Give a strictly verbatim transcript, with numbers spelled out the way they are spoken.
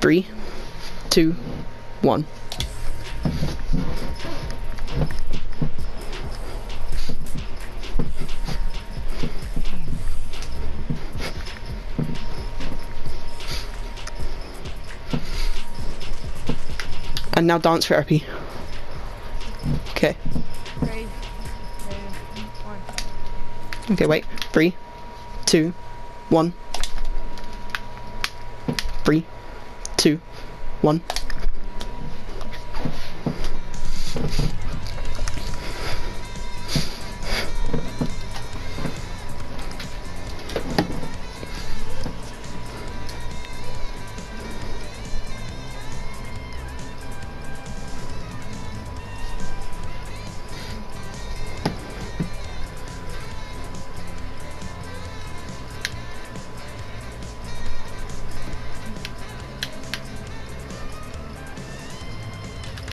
Three, two, one. And now dance therapy. Okay. Three, two, one. Okay, wait. Three, two, one. Three, two, one.